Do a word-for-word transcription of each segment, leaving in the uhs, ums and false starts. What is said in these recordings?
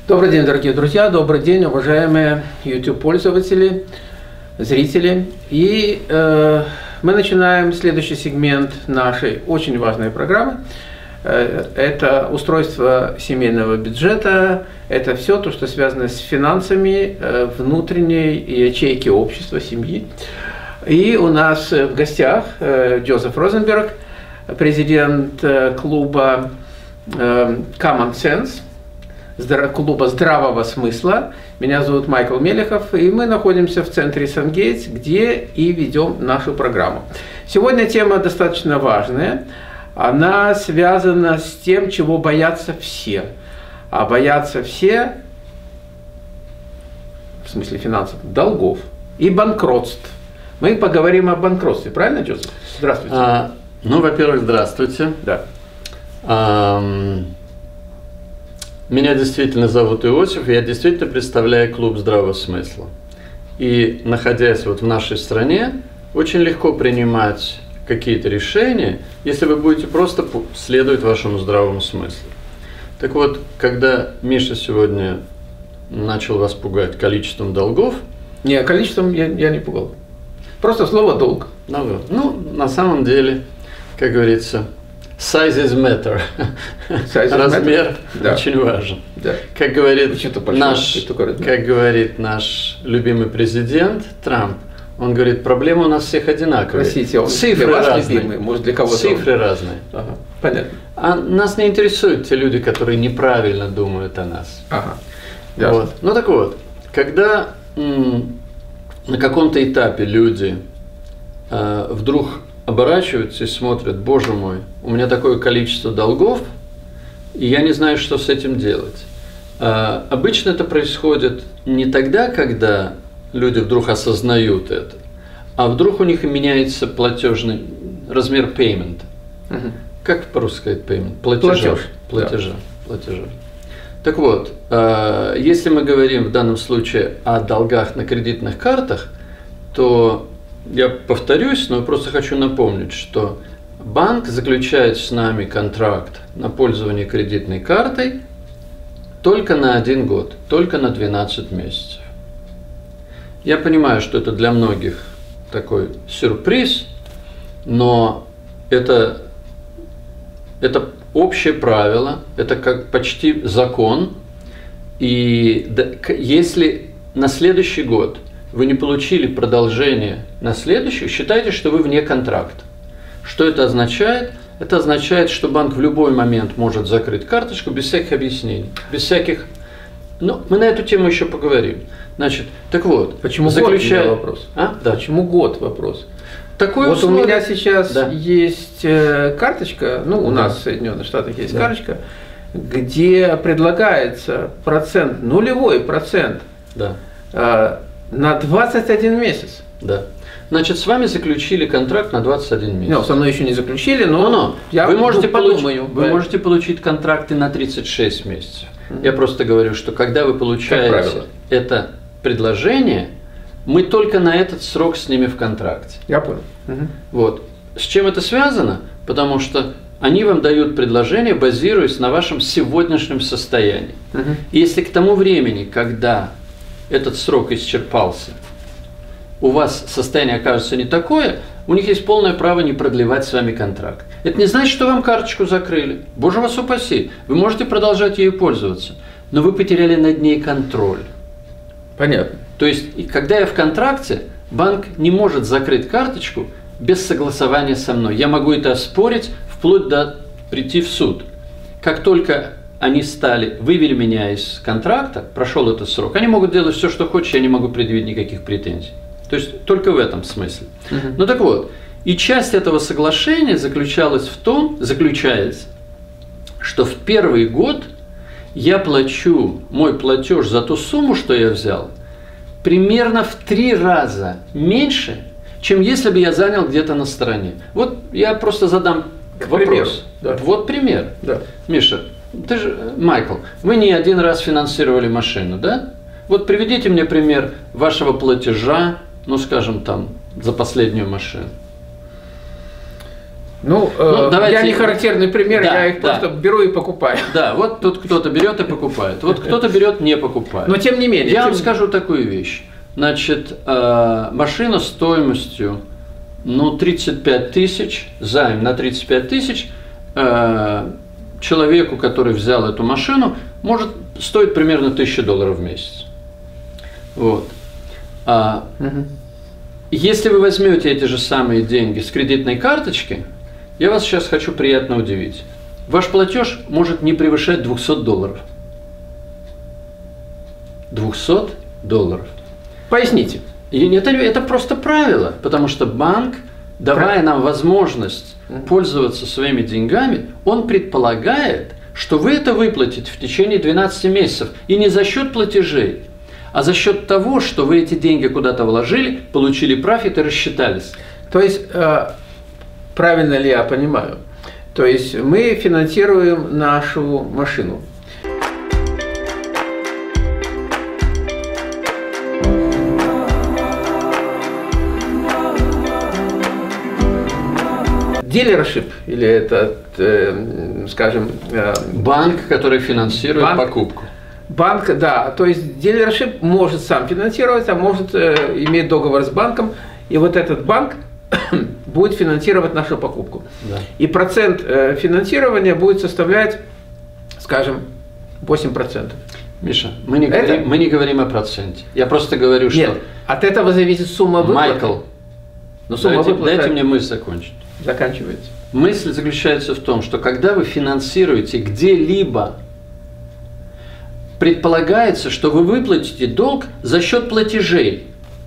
Добрый день, дорогие друзья, добрый день, уважаемые YouTube-пользователи, зрители. И э, мы начинаем следующий сегмент нашей очень важной программы. Э, это устройство семейного бюджета, это все то, что связано с финансами э, внутренней ячейки общества, семьи. И у нас в гостях э, Джозеф Розенберг, президент э, клуба э, Common Sense, клуба здравого смысла. Меня зовут Майкл Мелехов, и мы находимся в центре Сан-Гейтс, где и ведем нашу программу. Сегодня тема достаточно важная. Она связана с тем, чего боятся все. А боятся все, в смысле финансов, долгов и банкротств. Мы поговорим о банкротстве, правильно, Джозеф? Здравствуйте. А, ну, во-первых, здравствуйте. Да. А, Меня действительно зовут Иосиф, и я действительно представляю клуб здравого смысла. И находясь вот в нашей стране, очень легко принимать какие-то решения, если вы будете просто следовать вашему здравому смыслу. Так вот, когда Миша сегодня начал вас пугать количеством долгов… Не, количеством я, я не пугал. Просто слово «долг». Ну, ну, на самом деле, как говорится… Size is matter. Size is Размер matter? Да. Очень важен. Да. Как говорит наш, такое, да. как говорит наш любимый президент Трамп, он говорит, проблемы у нас всех одинаковые. Простите, он Цифры для вас разные. любимый, может для кого-то. Цифры разные. Ага. Понятно. А нас не интересуют те люди, которые неправильно думают о нас. Ага. Вот. Ну так вот, когда м, на каком-то этапе люди э, вдруг оборачиваются и смотрят, боже мой, у меня такое количество долгов, и я не знаю, что с этим делать. А, обычно это происходит не тогда, когда люди вдруг осознают это, а вдруг у них меняется платежный размер payment. Угу. Как по-русски сказать payment? Платежа. Платеж. Платежа. Да. Платежа. Так вот, а, если мы говорим в данном случае о долгах на кредитных картах, то я повторюсь, но просто хочу напомнить, что банк заключает с нами контракт на пользование кредитной картой только на один год, только на двенадцать месяцев. Я понимаю, что это для многих такой сюрприз, но это, это общее правило, это как почти закон, и если на следующий год вы не получили продолжение на следующий, считайте, что вы вне контракта. Что это означает? Это означает, что банк в любой момент может закрыть карточку без всяких объяснений, без всяких… Ну, мы на эту тему еще поговорим. Значит, так вот… Почему заключая… год вопрос? А? Да. Почему год вопрос? Такой вот условие. У меня сейчас да. есть э, карточка, ну, у да. нас в Соединенных Штатах есть да. карточка, где предлагается процент, нулевой процент да. э, на двадцать один месяц. Да. Значит, с вами заключили контракт на двадцать один месяц. Ну, со мной еще не заключили, но, но я вы можете подумаю. Получить, вы можете получить контракты на тридцать шесть месяцев. Mm-hmm. Я просто говорю, что когда вы получаете это предложение, мы только на этот срок с ними в контракте. Я понял. Mm-hmm. Вот. С чем это связано? Потому что они вам дают предложение, базируясь на вашем сегодняшнем состоянии. Mm-hmm. И если к тому времени, когда этот срок исчерпался, у вас состояние окажется не такое, у них есть полное право не продлевать с вами контракт. Это не значит, что вам карточку закрыли. Боже вас упаси. Вы можете продолжать ею пользоваться, но вы потеряли над ней контроль. Понятно. То есть, когда я в контракте, банк не может закрыть карточку без согласования со мной. Я могу это оспорить вплоть до прийти в суд. Как только они стали, вывели меня из контракта, прошел этот срок, они могут делать все, что хочешь, я не могу предъявить никаких претензий. То есть только в этом смысле. Uh-huh. Ну так вот, и часть этого соглашения заключалась в том, заключается, что в первый год я плачу мой платеж за ту сумму, что я взял, примерно в три раза меньше, чем если бы я занял где-то на стороне. Вот я просто задам К вопрос. Примеру, да. Вот пример. Да. Миша, ты же, Майкл, вы не один раз финансировали машину, да? Вот приведите мне пример вашего платежа, ну, скажем, там, за последнюю машину. Ну, ну э, я не характерный пример, да, я их да. просто беру и покупаю. Да, вот тут кто-то берет и покупает, вот кто-то берет, не покупает. Но тем не менее. Я тем... вам скажу такую вещь. Значит, э, машина стоимостью, ну, тридцать пять тысяч, займ на тридцать пять тысяч, э, человеку, который взял эту машину, может стоить примерно тысячу долларов в месяц. Вот. А, угу. Если вы возьмете эти же самые деньги с кредитной карточки, я вас сейчас хочу приятно удивить. Ваш платеж может не превышать двухсот долларов. двухсот долларов. Поясните. И это, это просто правило, потому что банк, давая нам возможность пользоваться своими деньгами, он предполагает, что вы это выплатите в течение двенадцати месяцев. И не за счет платежей, а за счет того, что вы эти деньги куда-то вложили, получили профит и рассчитались. То есть, э, правильно ли я понимаю? То есть мы финансируем нашу машину. Дилершип или этот, э, скажем… Э, банк, который финансирует банк, покупку. Банк, да. То есть дилершип может сам финансировать, а может э, иметь договор с банком. И вот этот банк будет финансировать нашу покупку. Да. И процент э, финансирования будет составлять, скажем, восемь процентов. Миша, мы не, это... говорим, мы не говорим о проценте. Я просто говорю, что… Нет, от этого зависит сумма выплаты. Майкл, но сумма дайте, выплаты... дайте мне мысль закончить. Заканчивается. Мысль заключается в том, что когда вы финансируете где-либо, предполагается, что вы выплатите долг за счет платежей.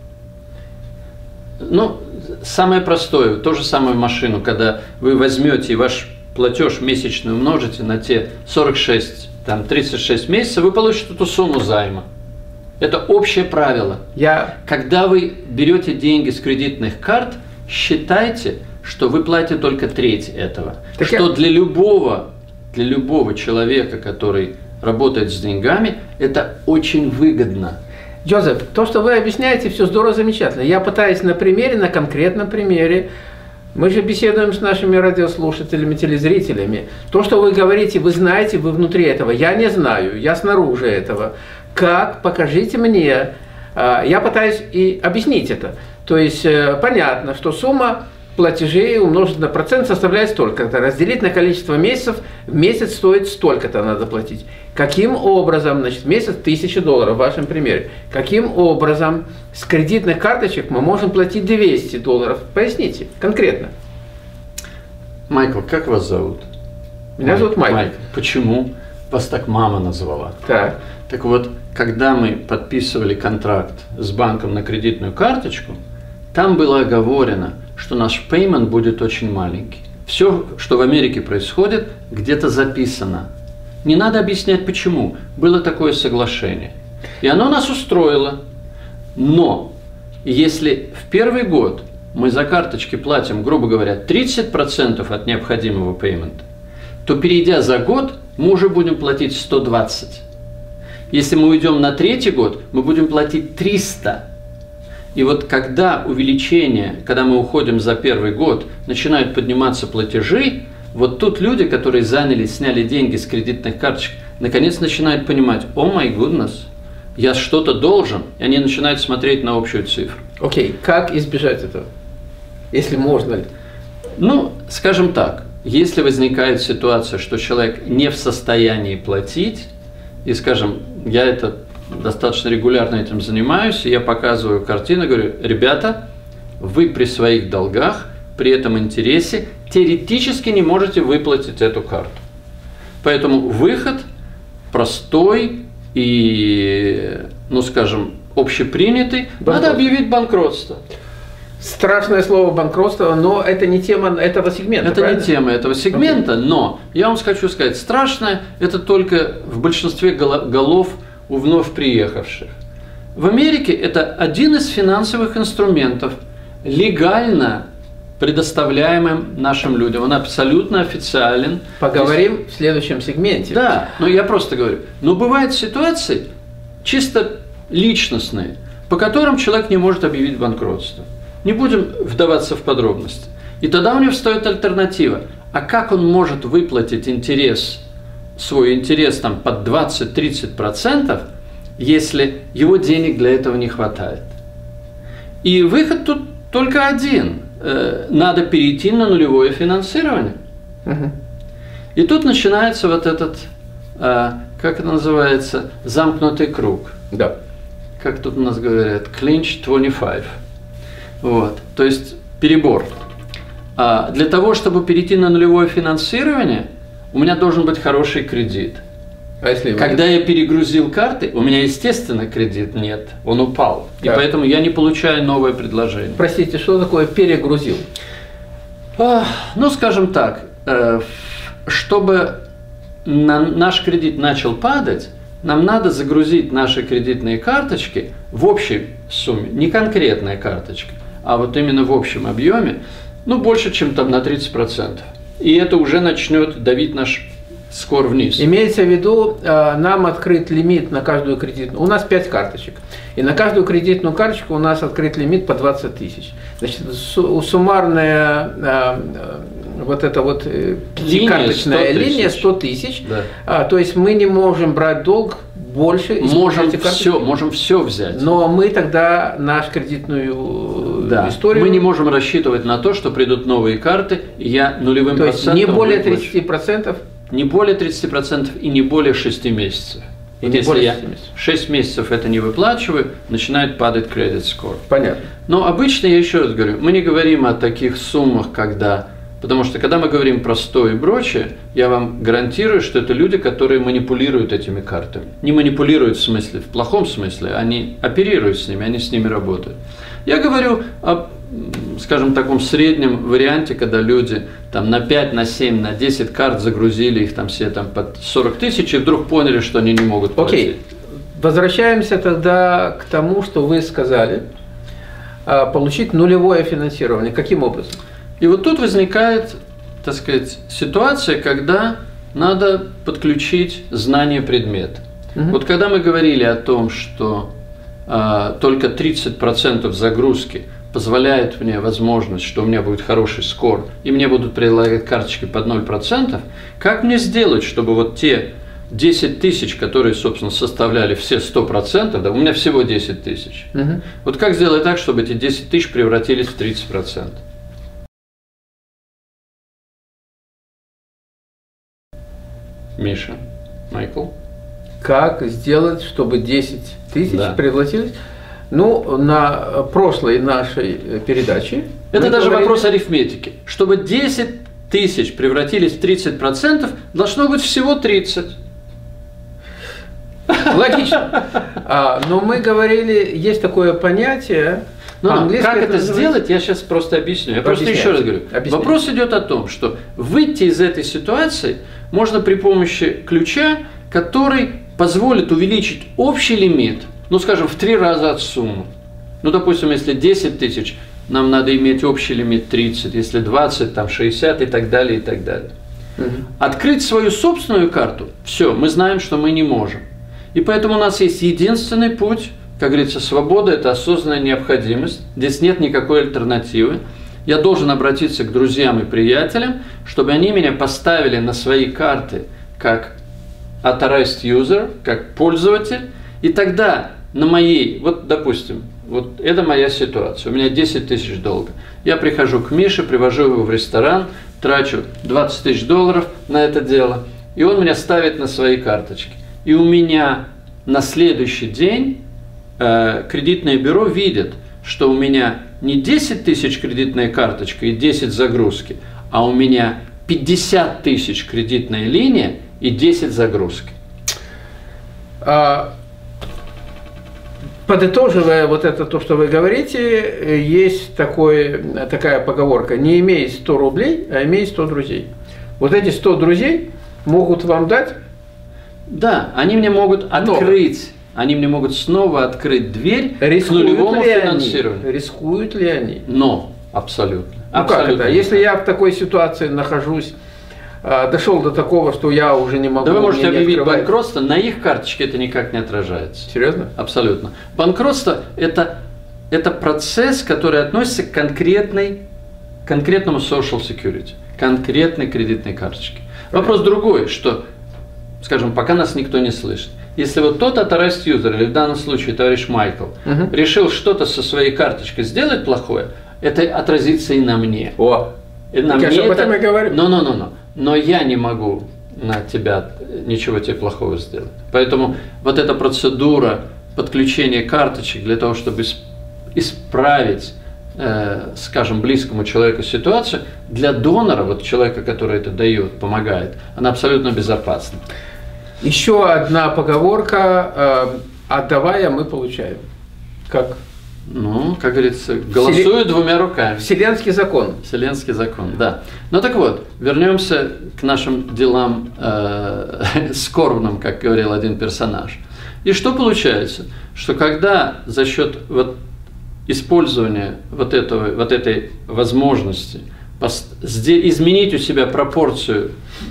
Ну, самое простое, то же самое машину, когда вы возьмете и ваш платеж месячный умножите на те сорок шесть, там, тридцать шесть месяцев, вы получите эту сумму займа. Это общее правило. Я... Когда вы берете деньги с кредитных карт, считайте, что вы платите только треть этого. Так что я... для любого, для любого человека, который работает с деньгами, это очень выгодно. Джозеф, то, что вы объясняете, все здорово, замечательно. Я пытаюсь на примере, на конкретном примере. Мы же беседуем с нашими радиослушателями, телезрителями. То, что вы говорите, вы знаете, вы внутри этого. Я не знаю, я снаружи этого. Как? Покажите мне. Я пытаюсь и объяснить это. То есть понятно, что сумма платежей умножить на процент составляет столько-то. Разделить на количество месяцев, в месяц стоит столько-то надо платить. Каким образом, значит, в месяц тысяча долларов в вашем примере. Каким образом с кредитных карточек мы можем платить двести долларов? Поясните конкретно. Майкл, как вас зовут? Меня Майк, зовут Майкл. Майк. Почему вас так мама назвала? Так. Так вот, когда мы подписывали контракт с банком на кредитную карточку, там было оговорено, что наш payment будет очень маленький. Все, что в Америке происходит, где-то записано. Не надо объяснять почему. Было такое соглашение. И оно нас устроило. Но если в первый год мы за карточки платим, грубо говоря, тридцать процентов от необходимого payment, то перейдя за год, мы уже будем платить сто двадцать процентов. Если мы уйдем на третий год, мы будем платить триста процентов. И вот когда увеличение, когда мы уходим за первый год, начинают подниматься платежи, вот тут люди, которые занялись, сняли деньги с кредитных карточек, наконец начинают понимать: о май гуднес, я что-то должен, и они начинают смотреть на общую цифру. Окей, okay. Как избежать этого, если можно ли? Ну, скажем так, если возникает ситуация, что человек не в состоянии платить, и, скажем, я это достаточно регулярно этим занимаюсь, и я показываю картину, говорю: ребята, вы при своих долгах, при этом интересе, теоретически не можете выплатить эту карту. Поэтому выход простой и, ну скажем, общепринятый, надо объявить банкротство. Страшное слово банкротство, но это не тема этого сегмента. Это правильно? не тема этого сегмента, okay. Но я вам хочу сказать, страшное это только в большинстве голов у вновь приехавших. В Америке это один из финансовых инструментов, легально предоставляемым нашим людям. Он абсолютно официален. Поговорим Здесь... в следующем сегменте. Да, но я просто говорю. Но бывают ситуации чисто личностные, по которым человек не может объявить банкротство. Не будем вдаваться в подробности. И тогда у него встает альтернатива. А как он может выплатить интерес, свой интерес там под двадцать-тридцать процентов, если его денег для этого не хватает? И выход тут только один. Надо перейти на нулевое финансирование. Угу. И тут начинается вот этот, как это называется, замкнутый круг. Да. Как тут у нас говорят, clinch двадцать пять. Вот. То есть перебор. А для того, чтобы перейти на нулевое финансирование, у меня должен быть хороший кредит. А если Когда я перегрузил карты, у меня, естественно, кредит нет, он упал. Да. И поэтому я не получаю новое предложение. Простите, что такое перегрузил? А, ну, скажем так, чтобы наш кредит начал падать, нам надо загрузить наши кредитные карточки в общей сумме, не конкретная карточка, а вот именно в общем объеме, ну, больше, чем там на тридцать процентов. И это уже начнет давить наш скор вниз. Имеется в виду, нам открыт лимит на каждую кредитную. У нас пять карточек. И на каждую кредитную карточку у нас открыт лимит по двадцать тысяч. Значит, суммарная вот эта вот линия, карточная линия сто тысяч. Да. А, то есть мы не можем брать долг больше. Можем все, можем все взять. Но мы тогда нашу кредитную да. историю... Мы не можем рассчитывать на то, что придут новые карты, и я нулевым то есть процентом... не более тридцати процентов? Не более тридцати процентов и не более шести месяцев. И вот не если более я шести месяцев. шесть месяцев это не выплачиваю, начинает падать кредит скор. Понятно. Но обычно, я еще раз говорю, мы не говорим о таких суммах, когда... Потому что, когда мы говорим про сто и прочее, я вам гарантирую, что это люди, которые манипулируют этими картами. Не манипулируют в смысле, в плохом смысле, они оперируют с ними, они с ними работают. Я говорю о, скажем, таком среднем варианте, когда люди там на пять, на семь, на десять карт загрузили их там все там под сорок тысяч и вдруг поняли, что они не могут платить. Окей, возвращаемся тогда к тому, что вы сказали, получить нулевое финансирование. Каким образом? И вот тут возникает, так сказать, ситуация, когда надо подключить знание предмета. Угу. Вот когда мы говорили о том, что а, только тридцать процентов загрузки позволяет мне возможность, что у меня будет хороший скор, и мне будут предлагать карточки под ноль процентов, как мне сделать, чтобы вот те десять тысяч, которые, собственно, составляли все сто процентов, да, у меня всего десять тысяч, угу. Вот как сделать так, чтобы эти десять тысяч превратились в тридцать процентов? Миша, Майкл. Как сделать, чтобы десять тысяч да. превратились? Ну, на прошлой нашей передаче... Это даже говорили... вопрос арифметики. Чтобы десять тысяч превратились в тридцать процентов, должно быть всего тридцать. Логично. А, но мы говорили, есть такое понятие... Но как это, это сделать, я сейчас просто объясню. Я просто еще раз говорю. Объясняйте. Вопрос идет о том, что выйти из этой ситуации можно при помощи ключа, который позволит увеличить общий лимит, ну, скажем, в три раза от суммы. Ну, допустим, если десять тысяч, нам надо иметь общий лимит тридцать, если двадцать, там шестьдесят и так далее, и так далее. Угу. Открыть свою собственную карту, все, мы знаем, что мы не можем. И поэтому у нас есть единственный путь. Как говорится, свобода – это осознанная необходимость, здесь нет никакой альтернативы. Я должен обратиться к друзьям и приятелям, чтобы они меня поставили на свои карты как authorized user, как пользователь, и тогда на моей, вот допустим, вот это моя ситуация, у меня десять тысяч долга. Я прихожу к Мише, привожу его в ресторан, трачу двадцать тысяч долларов на это дело, и он меня ставит на свои карточки. И у меня на следующий день кредитное бюро видит, что у меня не десять тысяч кредитная карточка и десять загрузки, а у меня пятьдесят тысяч кредитная линия и десять загрузки. Подытоживая вот это то, что вы говорите, есть такой, такая поговорка: не имей сто рублей, а имей сто друзей. Вот эти сто друзей могут вам дать? Да, они мне могут открыть. Они мне могут снова открыть дверь Рискуют к нулевому финансированию. Они? Рискуют ли они? Но, абсолютно. Ну абсолютно. Как это? Если я в такой ситуации нахожусь, дошел до такого, что я уже не могу... Да вы можете объявить банкротство, на их карточке это никак не отражается. Серьезно? Абсолютно. Банкротство это, это процесс, который относится к конкретной конкретному social security, конкретной кредитной карточке. Вопрос другой, что, скажем, пока нас никто не слышит. Если вот тот authorized user, или в данном случае товарищ Майкл, uh-huh. решил что-то со своей карточкой сделать плохое, это отразится и на мне. О, и на я мне об этом и говорю. Но, но, но, но. Но я не могу на тебя ничего тебе плохого сделать. Поэтому вот эта процедура подключения карточек для того, чтобы исправить, э, скажем, близкому человеку ситуацию, для донора, вот человека, который это дает, помогает, она абсолютно безопасна. Еще одна поговорка: э, отдавая, мы получаем. Как? Ну, как говорится, голосую Вселен... двумя руками. Вселенский закон. Вселенский закон, да. Ну так вот, вернемся к нашим делам э, скорбным, как говорил один персонаж. И что получается? Что когда за счет вот использования вот, этого, вот этой возможности изменить у себя пропорцию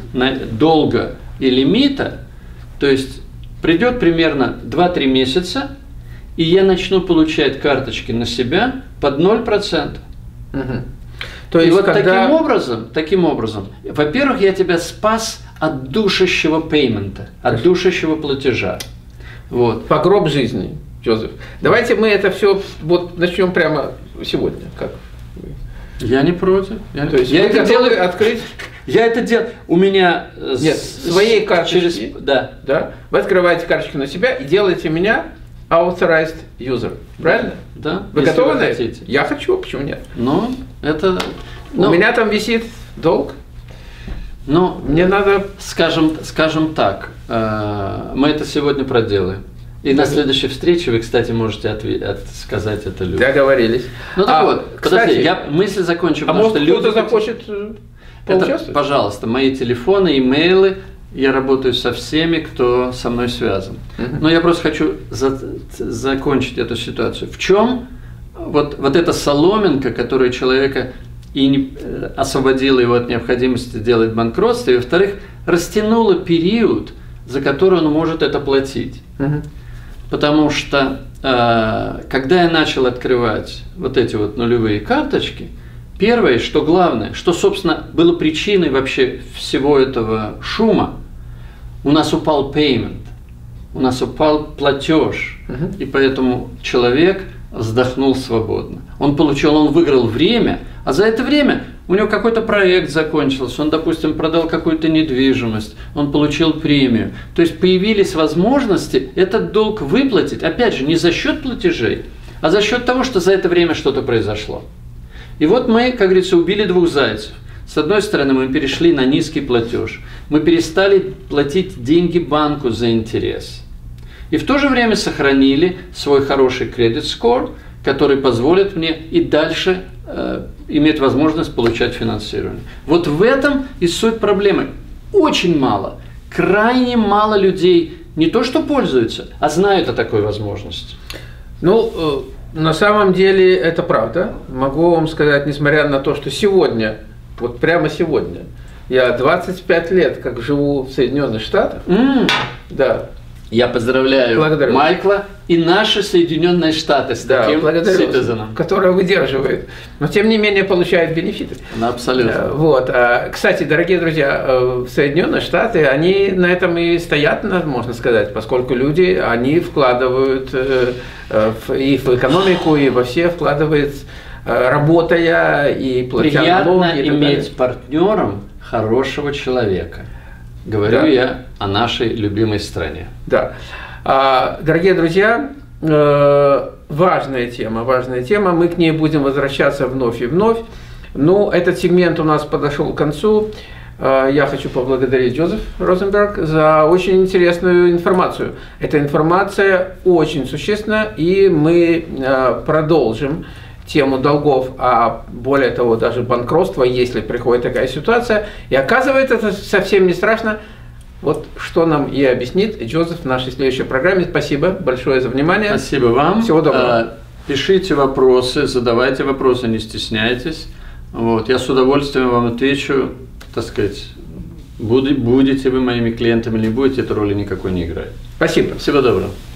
долга и лимита, то есть придет примерно два-три месяца, и я начну получать карточки на себя под ноль процентов. Угу. То есть, и вот когда... таким образом, таким образом, во-первых, я тебя спас от душащего пеймента, от душащего платежа. Вот. По гроб жизни, Джозеф. Давайте мы это все вот начнем прямо сегодня. Как? Я не против. Я, То есть я это делаю открыть. Я это делаю. У меня нет с, своей карточки. Через, да. Да. Вы открываете карточку на себя и делаете меня authorized user. Правильно? Да. Вы готовы вы на это? хотите. Я хочу, почему нет? Ну, это. Ну, у меня там висит долг. Ну, мне надо, скажем, скажем так, э, мы это сегодня проделаем. И да. На следующей встрече вы, кстати, можете отве- от, сказать это людям. Договорились. Ну так а, вот, кстати, подожди, я мысль закончу. А может что кто-то люди захочет поучаствовать? Это, пожалуйста, мои телефоны, имейлы. Я работаю со всеми, кто со мной связан. Uh-huh. Но я просто хочу за, закончить эту ситуацию. В чем вот, вот эта соломинка, которая человека и не, освободила его от необходимости делать банкротство, и, во-вторых, растянула период, за который он может это платить. Uh-huh. Потому что, э, когда я начал открывать вот эти вот нулевые карточки, первое, что главное, что, собственно, было причиной вообще всего этого шума, у нас упал payment, у нас упал платеж, uh-huh. и поэтому человек вздохнул свободно. Он получил, он выиграл время, а за это время у него какой-то проект закончился, он, допустим, продал какую-то недвижимость, он получил премию. То есть появились возможности этот долг выплатить, опять же, не за счет платежей, а за счет того, что за это время что-то произошло. И вот мы, как говорится, убили двух зайцев. С одной стороны, мы перешли на низкий платеж, мы перестали платить деньги банку за интерес. И в то же время сохранили свой хороший кредит-скор, который позволит мне и дальше э, иметь возможность получать финансирование. Вот в этом и суть проблемы. Очень мало, крайне мало людей не то что пользуются, а знают о такой возможности. Ну, э, на самом деле это правда. Могу вам сказать, несмотря на то, что сегодня, вот прямо сегодня, я двадцать пять лет как живу в Соединенных Штатах. Mm. Да. Я поздравляю благодарю. Майкла и наши Соединенные Штаты с да, таким citizen, который выдерживает, но тем не менее получает бенефиты. Ну, абсолютно. Вот. Кстати, дорогие друзья, Соединенные Штаты, они на этом и стоят, можно сказать, поскольку люди, они вкладывают и в экономику, и во все вкладывают, работая и платя налоги. Приятно иметь партнером хорошего человека. Говорю да. я о нашей любимой стране. Да. А, дорогие друзья, э, важная тема, важная тема. Мы к ней будем возвращаться вновь и вновь. Ну, этот сегмент у нас подошел к концу. Э, я хочу поблагодарить Джозеф Розенберг за очень интересную информацию. Эта информация очень существенна, и мы э, продолжим тему долгов, а более того, даже банкротства, если приходит такая ситуация. И оказывается, это совсем не страшно. Вот что нам и объяснит Джозеф в нашей следующей программе. Спасибо большое за внимание. Спасибо вам. Всего доброго. Пишите вопросы, задавайте вопросы, не стесняйтесь. Вот. Я с удовольствием вам отвечу, так сказать, будете вы моими клиентами или не будете, эта роли никакой не играет. Спасибо. Всего доброго.